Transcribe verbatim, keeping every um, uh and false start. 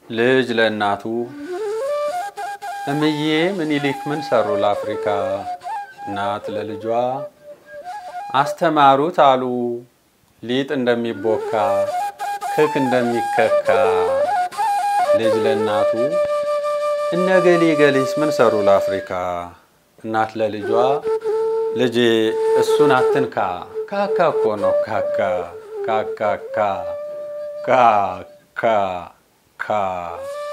ልጅ ለእናቱ እምዬ ምኒልክ ምን ሰሩ ለአፍሪካ እናት ለልጇ አስተማሩት አሉ ሊጥ እንደሚቦካ ክክ እንደሚከካ ልጅ ለእናቱ እነገሌ ገሌስ ምን ሰሩ ለአፍሪካ እናት ለልጇ ልጄ እሱን አትንካ ካካ እኮ ነው ካካ ካካ ካ ካ ካ ካ